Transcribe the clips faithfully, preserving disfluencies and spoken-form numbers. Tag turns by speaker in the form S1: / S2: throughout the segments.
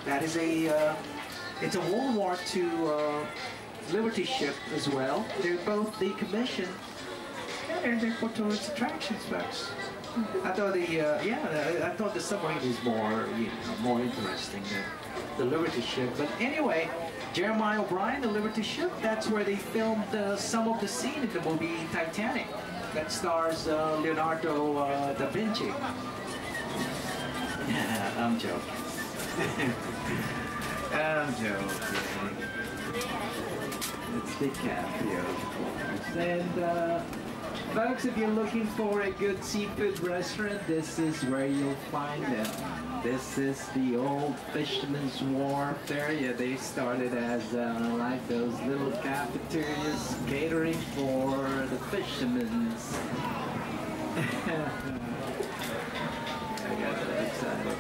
S1: That is a, uh, it's a World War Two uh, Liberty ship as well. They're both decommissioned. Yeah, they're there for tourist attractions, folks. I thought the, uh, yeah, I thought the submarine is more, you know, more interesting than the Liberty ship. But anyway, Jeremiah O'Brien, the Liberty ship, that's where they filmed uh, some of the scene in the movie Titanic that stars uh, Leonardo uh, da Vinci. Yeah, I'm joking. I'm joking. It's DiCaprio, of course. And uh, folks, if you're looking for a good seafood restaurant, this is where you'll find them. This is the old Fisherman's Wharf area. They started as uh, like those little cafeterias catering for the fishermen's. I got that excited.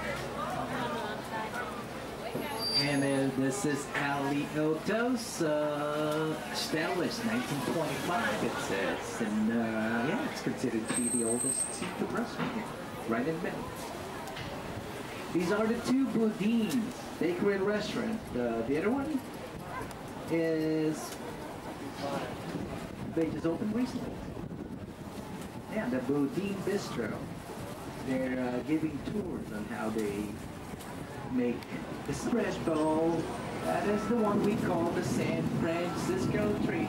S1: And uh, this is Ali Otos, uh, established nineteen twenty-five, it says. And uh, yeah, it's considered to be the oldest seafood restaurant here, right in the middle. These are the two Boudins Bakery and Restaurant. Uh, the other one is, they just opened recently. Yeah, the Boudin Bistro. They're uh, giving tours on how they make the spread bowl. That is the one we call the San Francisco treat.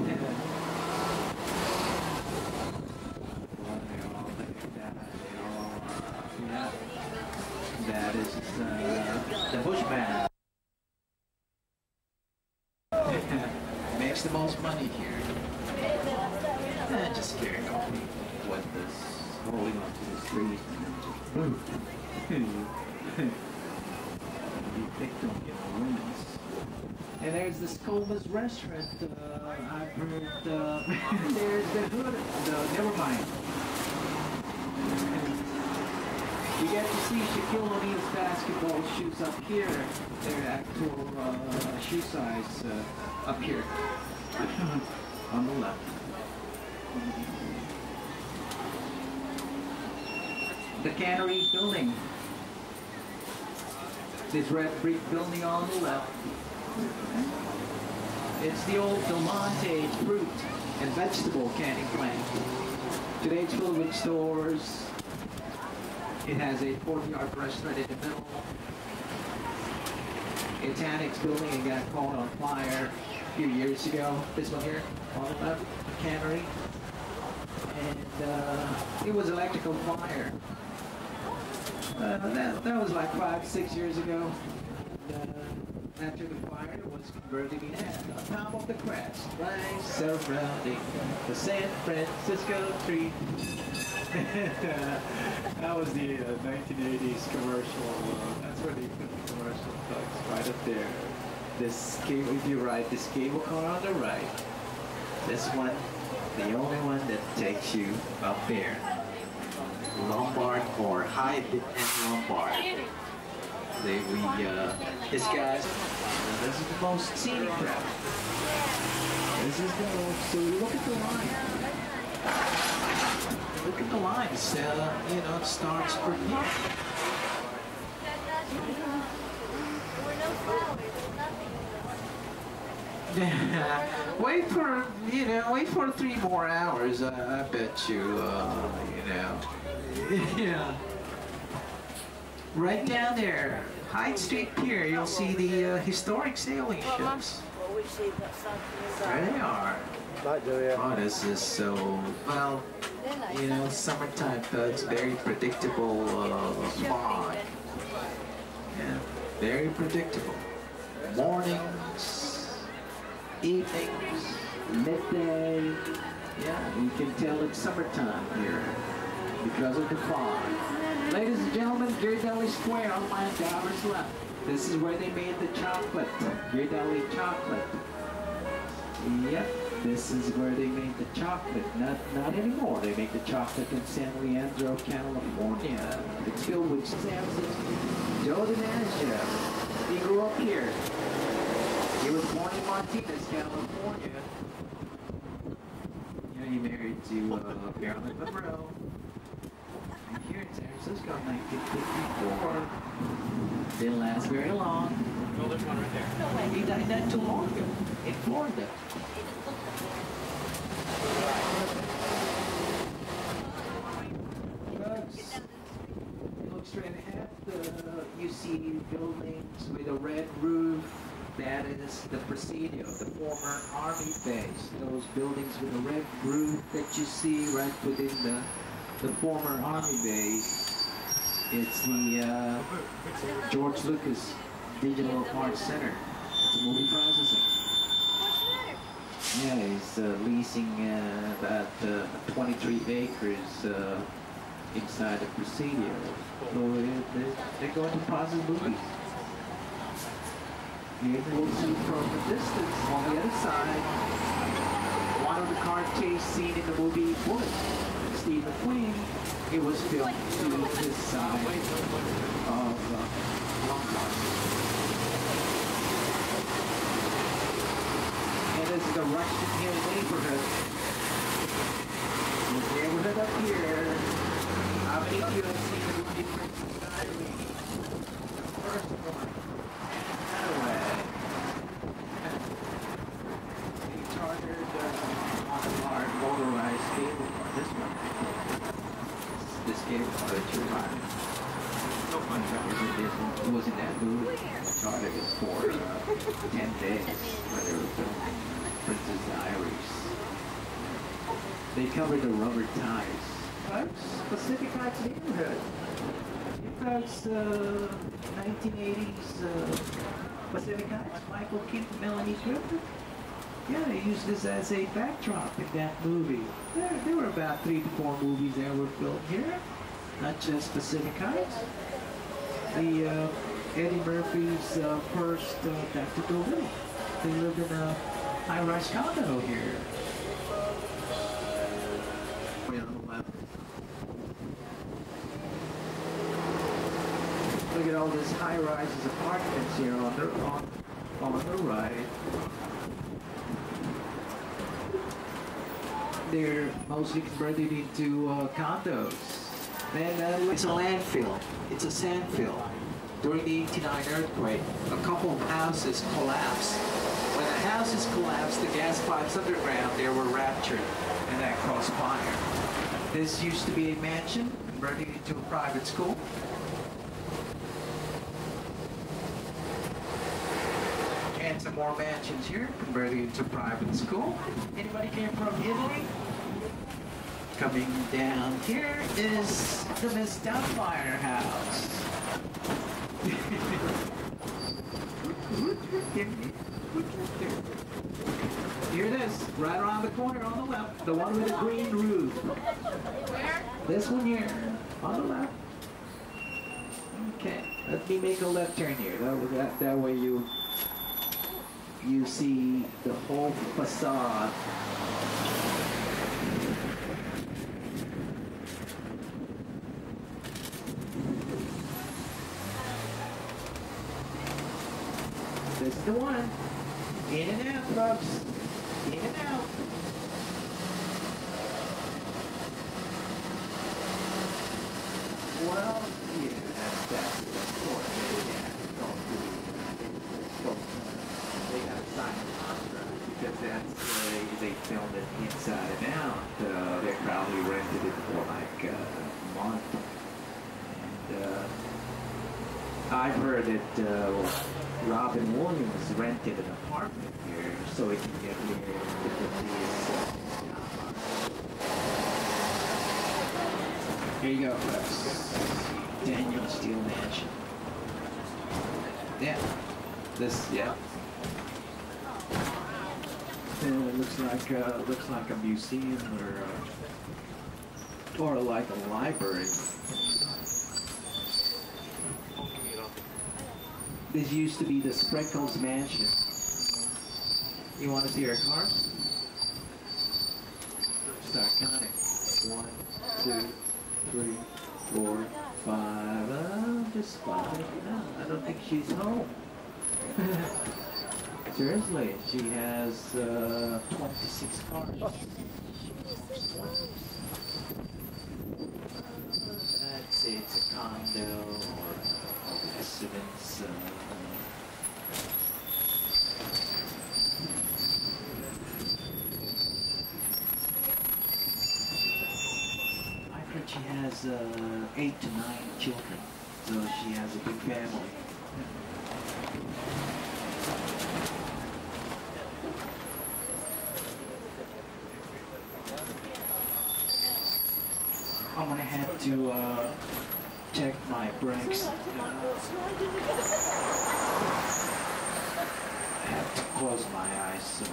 S1: Yeah. That is uh, the Bushman. Makes the most money here. Eh, just scaring off me. What this holding on to the street. You picked on your women's. And there's the Scoma's restaurant. Uh, I've heard. Uh, there's the hood. No, never mind. You get to see Shaquille O'Neal's basketball shoes up here. They're actual uh, shoe size uh, up here on the left. The Cannery Building. This red brick building on the left. It's the old Del Monte fruit and vegetable canning plant. Today it's filled with stores. It has a courtyard restaurant in the middle. Its annex building it got caught on fire a few years ago. This one here, on the left, cannery. And uh, it was electrical fire. Uh, that, that was like five, six years ago. And, uh, after the fire, it was converted in half on top of the crest, right surrounding the San Francisco tree. That was the uh, nineteen eighties commercial. Uh, that's where they put the commercial folks, right up there. This cable, if you right, this cable car on the right. This one, the only one that takes you up there. Lombard or Hyde and Lombard. They, we, uh, this guy's, uh, this is the most scenic route. This is the most, so look at the line. Look at the lines, uh, you know, it starts from here. Wait for, you know, wait for three more hours, I, I bet you, uh, you know. Yeah. Right down there, Hyde Street Pier, you'll see the uh, historic sailing ships. There they are. Oh, this is so, well, you know, summertime folks, very predictable uh, fog. Yeah, very predictable. Mornings, evenings, midday. Yeah, you can tell it's summertime here because of the fog. Ladies and gentlemen, Ghirardelli Square on my driver's left. This is where they made the chocolate, Ghirardelli chocolate. Yep. This is where they make the chocolate. Not not anymore. They make the chocolate in San Leandro, California. It's filled with Samson Joe DiMaggio. He grew up here. He was born in Martinez, California. Yeah, he married to uh, Marilyn Monroe. And here in San Francisco in nineteen fifty-four. Didn't last very long.
S2: No, there's one right there.
S3: No way.
S1: He died not too long ago in Florida. Folks, look straight ahead. Uh, you see buildings with a red roof. That is the Presidio, the former army base. Those buildings with a red roof that you see right within the the former army base. It's the uh, George Lucas Digital Arts Center. It's a movie processing. Yeah, he's uh, leasing uh, about uh, twenty-three acres uh, inside the Presidio. So they're, they're going to process movies. Here we'll see from a distance on the other side one of the car chase scene in the movie Bullet. Steve McQueen. It was filmed to this side of uh, Lombard. And this is the Russian Hill neighborhood. The neighborhood up here. How many of you have seen the movie Princess Diaries? The first one. Anyway. They chartered uh, on a large motorized cable car. This one. This cable car that you're riding. No fun. It was in that movie. Chartered it for uh, ten days when they were filming Princess Diaries. They covered the rubber tires. Folks, Pacific Heights neighborhood. Folks, uh, nineteen eighties uh, Pacific Heights, Michael Keaton, Melanie Griffith. Yeah, they used this as a backdrop in that movie. There, there were about three to four movies that were filmed here, not just Pacific Heights. The uh, Eddie Murphy's uh, first uh, Doctor Dolittle. They lived in a high-rise condo here. Look at all these high-rises apartments here on the on, on the right. They're mostly converted into uh, condos. And uh, it's a landfill. It's a sandfill. During the eighty-nine earthquake, a couple of houses collapsed. When the houses collapsed, the gas pipes underground there were ruptured, and that caused fire. This used to be a mansion, converted into a private school. And some more mansions here, converted into private school. Anybody came from Italy? Coming down here is the Miss Doubtfire house. Here it is, right around the corner on the left, the one with the green roof.
S3: Where?
S1: This one here, on the left. Okay, let me make a left turn here. That, that, that way you you see the whole facade. This is the one. In and out, folks. In and out. Well, yeah, that's that's the course. Yeah, don't do it. They got to sign a contract because that's the way they filmed it inside and out. Uh, they probably rented it for like uh, a month. And uh, I've heard that uh, Robin Williams rented an apartment here so he can get here with his. Uh, here you go, folks. Daniel Steele Mansion. Yeah. This, yeah. Uh, it looks like uh, looks like a museum or uh, or like a library. This used to be the Spreckles Mansion. You want to see our cards? Start counting. One, two, three, four, five. Uh, just five. No, I don't think she's home. Seriously, she has uh, twenty-six cards. Let's see, it's a condo or residents. Uh, I heard she has uh, eight to nine children, so she has a big family. I'm gonna have to uh, check my brakes. I have to close my eyes. So.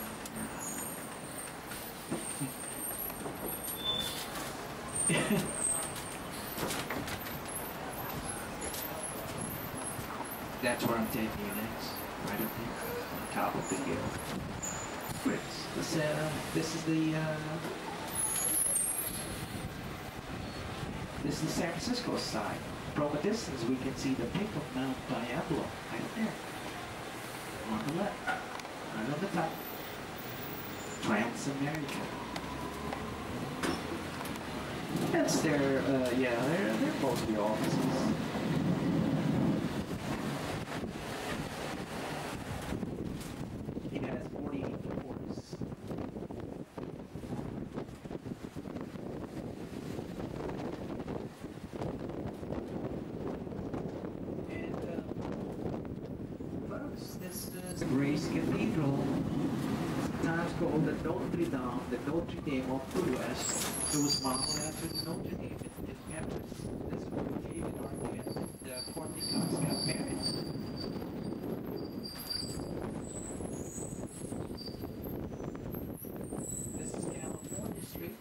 S1: That's where I'm taking you next, right up here, on top of the hill. Fritz, this, uh, this is the. Uh, This is the San Francisco side. From a distance, we can see the peak of Mount Diablo right there. On the left. Right on the top. Trans-America. That's their, uh, yeah, they're, they're mostly offices. It has forty-eight floors. Grace Cathedral, sometimes called the Notre Dame, the Notre Dame of the West. It was modeled after the Notre Dame in, in Paris. This is where David Arquette and uh, Courtney Cox got married. This is California Street.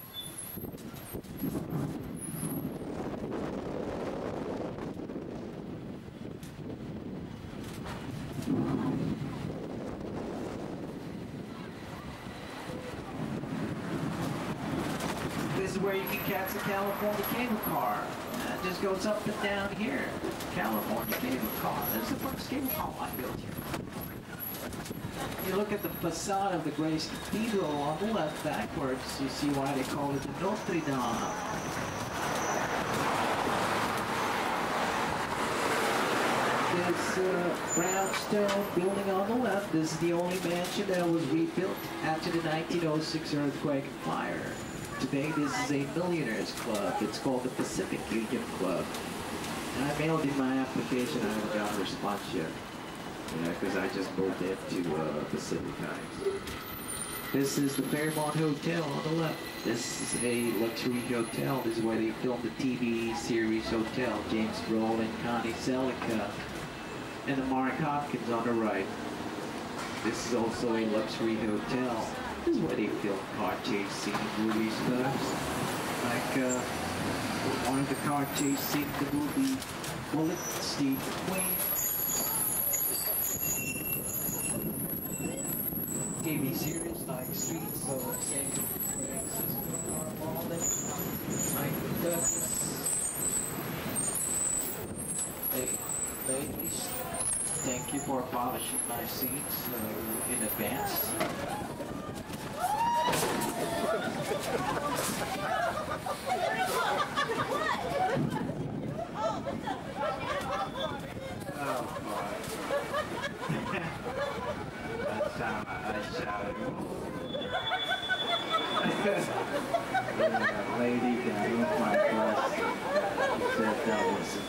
S1: This is where you can catch the California cable car. Uh, it just goes up and down here. California cable car. This is the first cable car I built here. You look at the facade of the Grace Cathedral on the left backwards, you see why they call it the Notre Dame. This uh, brownstone building on the left, this is the only mansion that was rebuilt after the nineteen oh six earthquake and fire. Today this is a millionaires club. It's called the Pacific Union Club. And I mailed in my application. I haven't got a response yet. Yeah, because I just moved into uh, Pacific Heights. This is the Fairmont Hotel on the left. This is a luxury hotel. This is where they filmed the T V series Hotel. James Grohl and Connie Selica. And the Mark Hopkins on the right. This is also a luxury hotel. This is where they filmed car chase scene movies first. Like uh, one of the car chase scene in the movie Bullet, Steve McQueen. T V series like Streets of San Francisco, Marmalade, Mike Douglas. Hey, ladies, thank you for polishing my seats uh, in advance. Oh boy. That's how I shouted. Yeah, lady got off my bus. She said that was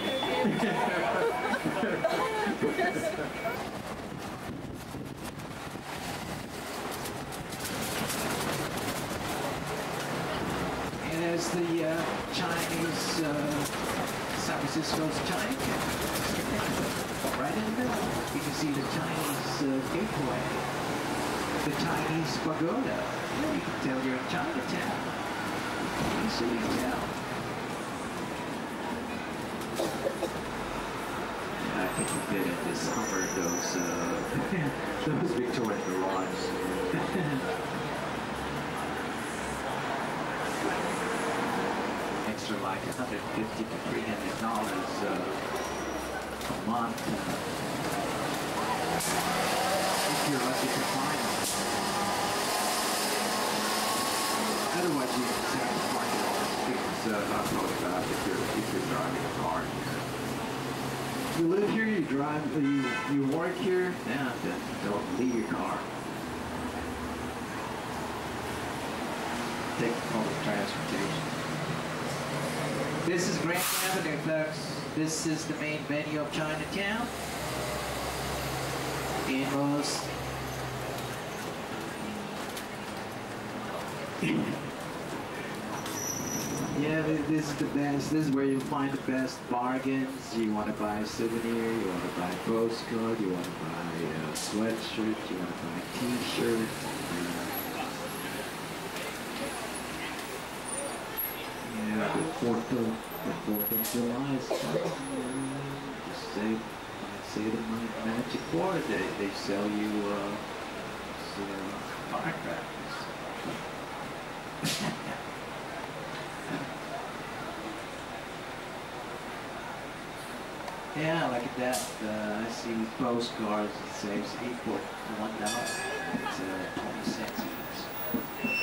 S1: And there's the uh, Chinese, uh, San Francisco's Chinatown. Right in the middle, you can see the Chinese uh, gateway, the Chinese pagoda. Yeah, you can tell you're in Chinatown. Easily tell. Yeah, I think you fit in this Hummer, those, uh, those Victorian garages. Extra like one hundred fifty to three hundred dollars uh, a month. Uh, if you're lucky to find them. Otherwise, you just have to park it on the street.
S2: It's uh, not really bad if you're, if you're driving a car here.
S1: You live here, you drive, you, you work here, yeah, then don't leave your car. Take public transportation. This is Grand Avenue, folks. This is the main venue of Chinatown. Amos. Yeah, this is the best. This is where you find the best bargains. You want to buy a souvenir, you want to buy a postcard, you want to buy a sweatshirt, you want to buy a t-shirt. Yeah, the fourth of, the fourth of July is coming. Just say, say the magic word. They, they sell you uh, firecrackers. Yeah, look at that. Uh, I see postcards. It says eight for one dollar. It's uh, twenty cents each.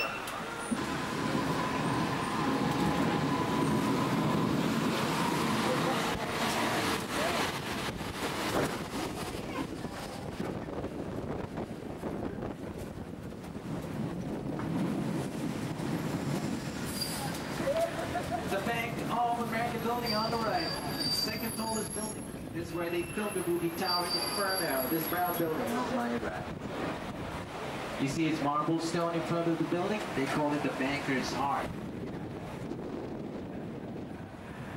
S1: The Bank of America building on the right. Second tallest building. This is where they filmed the movie Tower Inferno. This brown building on my right. You see its marble stone in front of the building? They call it the Banker's Heart.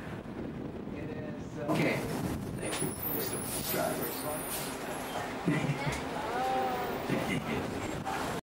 S1: It is. Uh, okay. Thank you, Mister Drivers.